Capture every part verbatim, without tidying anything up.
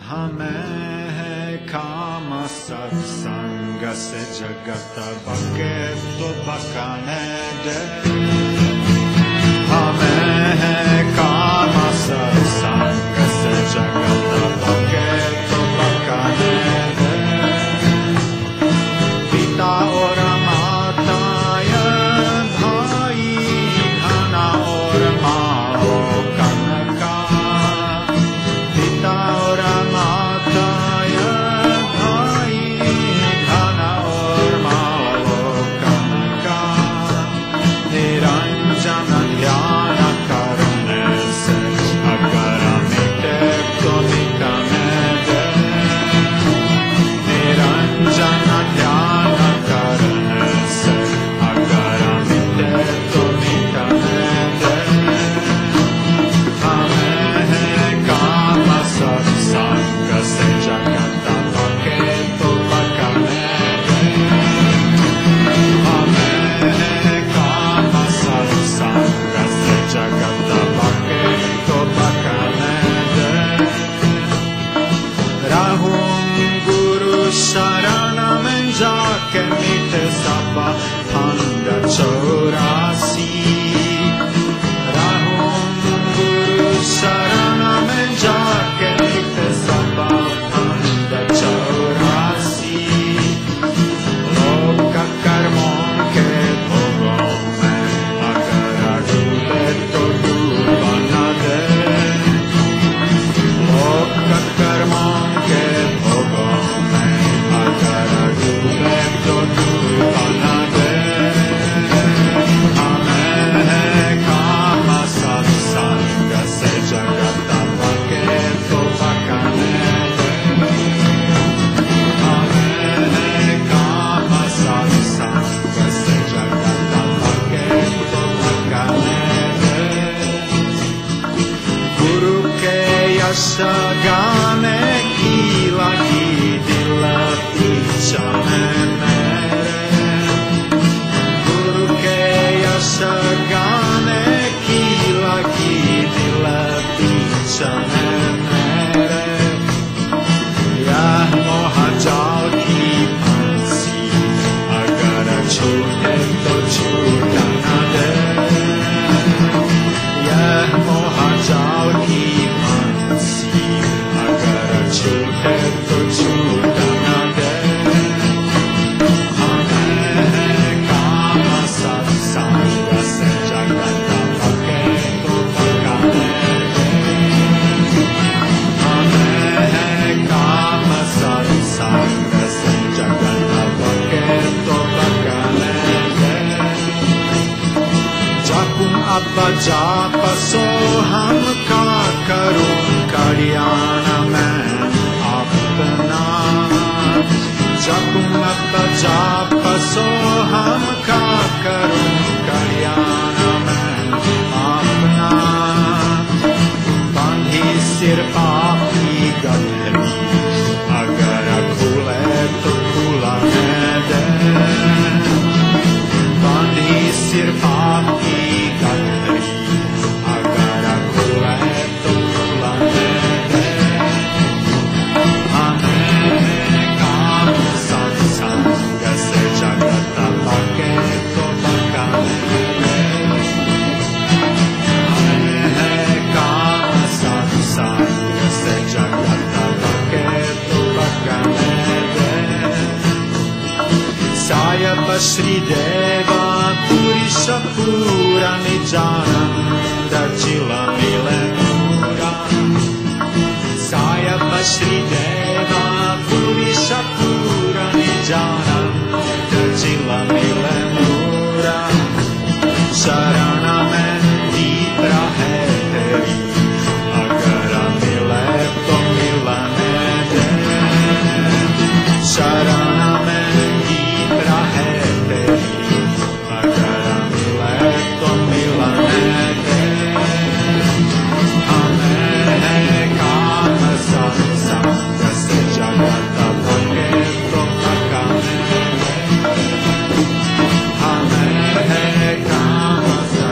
Hame kama satsanga se jagata paketo bakanede. Hame kama satsanga se jagata paketo bakanede. Pita ora mataya bhai khana ora mao kanaka. Pita ora mataya bhai khana ora mao kanaka. Niranjana dhyana karne se agara mite to mitamede. Niranjana dhyana karne se agara mite to mitamede. Hame kama satsanga se jagata paketo bakanede. Hame kama satsanga se jagata paketo bakanede. Rahum guru sharanam jake mite sapa panda chaurasi. Rahum guru sharanam jake mite sapa panda chaurasi. Loka karmon ke bhogom mein agara dule to dubanade. Loka karmon ke bhogom mein agara dule to dubanade. Hame kama satsanga se jagata paketo bakanede. Hame kama satsanga se jagata paketo bakanede. Guru ke yasha gane kila ki dila pichane mere. Guru ke yasha gane kila ki dila pichane mere. Yah moha jal ki pansi agara chute to chutana de. Yah moha jal ki pansi agara chute to chutana de. Hame kama satsanga se jagata paketo bakanede. Hame kama satsanga se jagata paketo bakanede. Jakum abba japa soham ka karun kalyana main apna. Jakum abba japa soham ka karun kalyana main apna. Bandhi sir papi gadhri agara khule to khulanede. Bandhi sir papi gadhri agara khule to khulanede. Hame kama satsanga se jagata paketo bakanede. Hame kama satsanga se jagata paketo bakanede. Sayapa Shri Deva Purisha Pura Nijananda Chila Milemura. Sayapa Shri Deva Purisha Pura Nijananda Chila Milemura. Sharana mendi prahe teri agara mile to milanede. Sharana mendi prahe teri agara mile to milanede. Hame kama satsanga se jagata paketo bakanede. Hame kama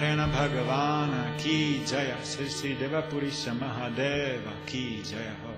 Narayana Bhagavana ki jaya, Sri Sri Devapurisa Mahadeva ki jaya ho.